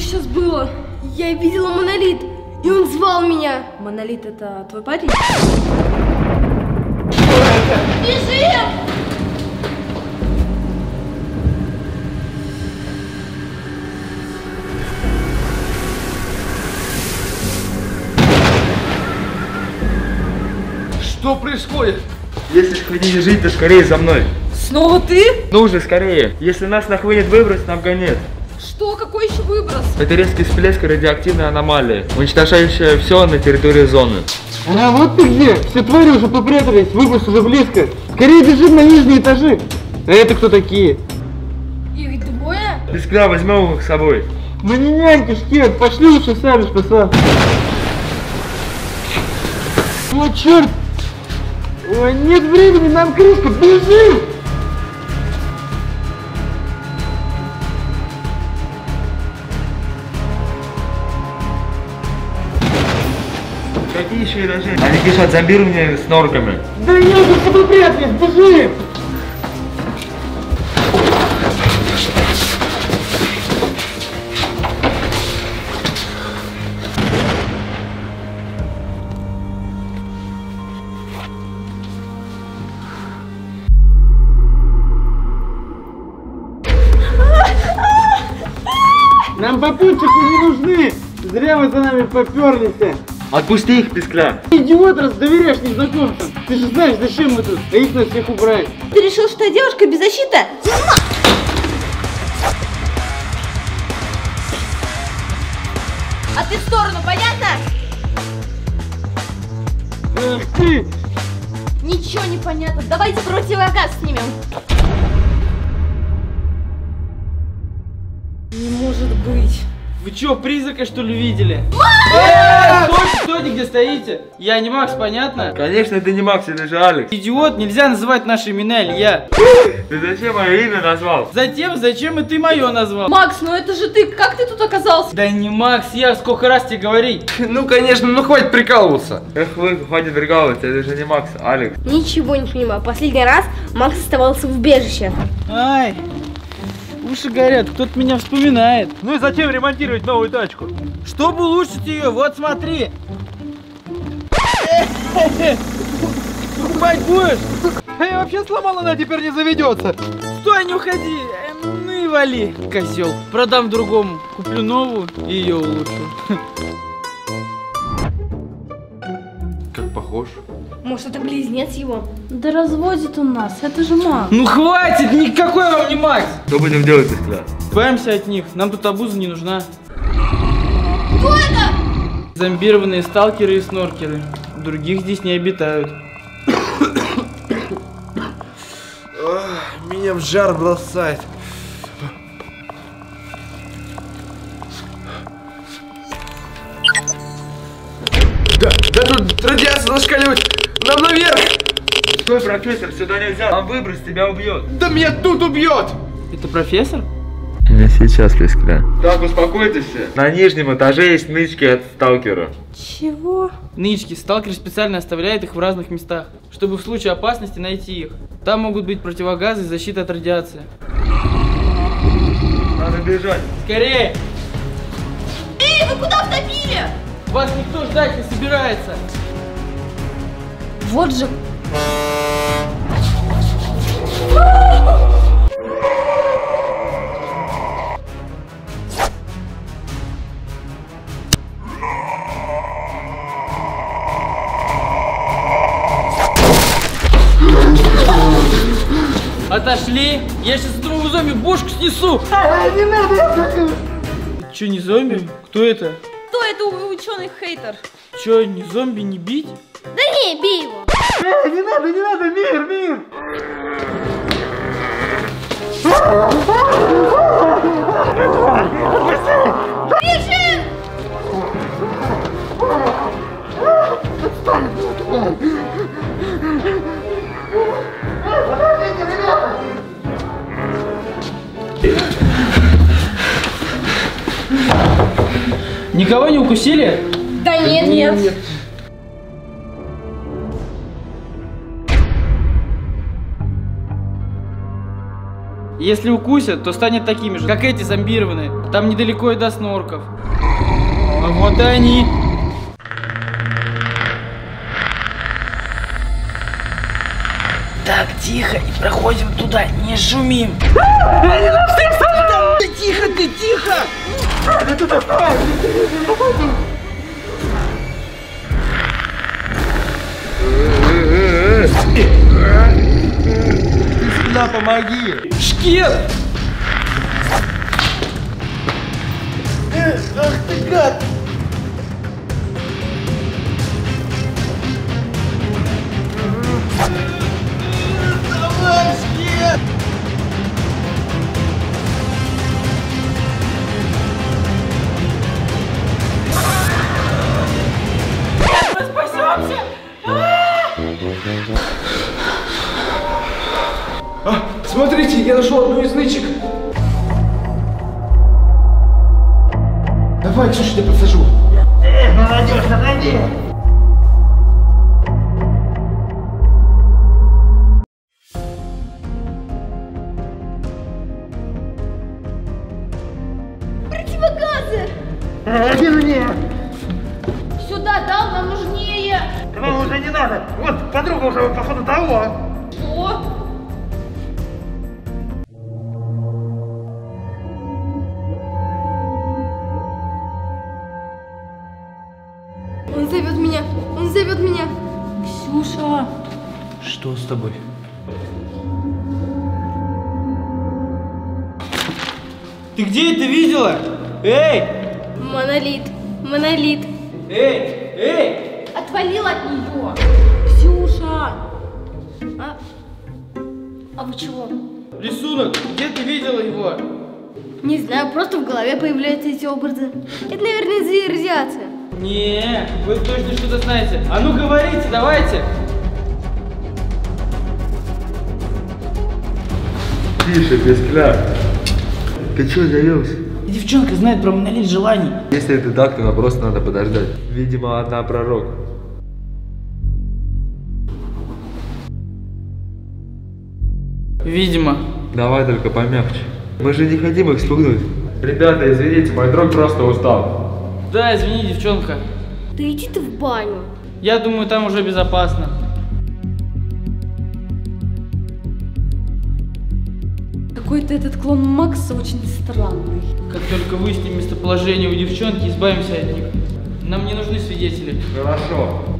сейчас было? Я видела Монолит, и он звал меня. Монолит — это твой парень? Бежим! Что происходит? Если хотите жить, то скорее за мной. Снова ты? Ну уже скорее. Если нас нахвынет выброс, нам конец. Что? Какой еще выброс? Это резкий всплеск радиоактивной аномалии, уничтожающая все на территории зоны. А вот ты где! Все твари уже попрятались, выброс уже близко. Скорее бежим на нижние этажи. А это кто такие? Их двое? Искра, возьмем их с собой. Мы не няньки, Штет, пошли лучше сами спасаться. О, черт! Ой, нет времени, нам крышка, бежим! Какие еще этажи? Они пишут зомбирование с норками. Да нет, мы попрятались, бежим! Нам попутчики не нужны! Зря вы за нами поперлись! Отпусти их, Пискля! Идиот, раз доверяешь незнакомцам! Ты же знаешь, зачем мы тут, а их на всех убрать! Ты решил, что я девушка без защиты? А ты в сторону, понятно? Эх ты! Ничего не понятно. Давайте противогаз снимем. Не может быть. Вы чё, призрака что ли видели? Стойте, где стоите? Я не Макс, понятно? Конечно, это не Макс, это же Алекс. Идиот, нельзя называть наши имена, Илья. Ты зачем мое имя назвал? Затем, зачем и ты мое назвал? Макс, ну это же ты. Как ты тут оказался? Да не Макс, я сколько раз тебе говорить. Ну, конечно, ну хватит прикалываться. Эх вы, хватит прикалываться, это же не Макс, Алекс. Ничего не понимаю. Последний раз Макс оставался в убежище. Ай, уши горят, кто-то меня вспоминает. Ну и зачем ремонтировать новую тачку? Чтобы улучшить ее, вот смотри. Покупать будешь? Я вообще сломал, она теперь не заведется. Стой, не уходи. Ну и вали, козел. Продам другому, куплю новую и ее улучшу. Как похож. Может, это близнец его? Да разводит он нас, это же Макс. Ну хватит, никакой вам не Макс. Что будем делать, Пискля? Избавимся от них, нам тут обуза не нужна. Кто это? Зомбированные сталкеры и сноркеры. Других здесь не обитают. Меня в жар бросает. Да тут радиация зашкаливает. Нам наверх. Стой, профессор, сюда нельзя. Нам выброс тебя убьет. Да меня тут убьет! Это профессор? Не сейчас, Пискля. Так, успокойтесь все. На нижнем этаже есть нычки от сталкера. Чего? Нычки. Сталкер специально оставляет их в разных местах, чтобы в случае опасности найти их. Там могут быть противогазы и защита от радиации. Надо бежать. Скорее! Эй, вы куда втопили? Вас никто ждать не собирается. Вот же. Отошли! Я сейчас этому зомби бошку снесу! Не надо! Че, не зомби? Кто это? Кто это ученый-хейтер? Че, не зомби, не бить? Да не, бей его. Не надо, мир! Бежим! Никого не укусили? Да нет. Если укусят, то станет такими же, как эти зомбированные. Там недалеко и до снорков. А вот и они. Так, тихо, и проходим туда, не шумим. Тихо ты, тихо! Ты сюда помоги! Шкет! Ах ты гад! Давай, Шкет! Мы спасемся! Смотрите, я нашел одну из нычек. Давай, Ксюша, я подсажу. Молодежь, отойди. Противогазы! Иди мне! Сюда дал, нам нужнее! Вам уже не надо! Вот, подруга уже, походу, того! Что? Он зовет меня! Он зовет меня! Ксюша! Что с тобой? Ты где это видела? Эй! Монолит! Монолит! Эй! Эй! Отвалил от нее! Ксюша! А вы чего? Рисунок, где ты видела его? Не знаю, просто в голове появляются эти образы. Это, наверное, из-за радиации. Не, вы точно что-то знаете. А ну говорите, давайте. Тише, без кляп. Ты что завелся? Девчонка знает про монолит желаний. Если это так, то нам просто надо подождать. Видимо, она пророк. Видимо. Давай только помягче. Мы же не хотим их спугнуть. Ребята, извините, мой друг просто устал. Да, извини, девчонка. Да иди ты в баню. Я думаю, там уже безопасно. Какой-то этот клон Макса очень странный. Как только выясним местоположение у девчонки, избавимся от них. Нам не нужны свидетели. Хорошо.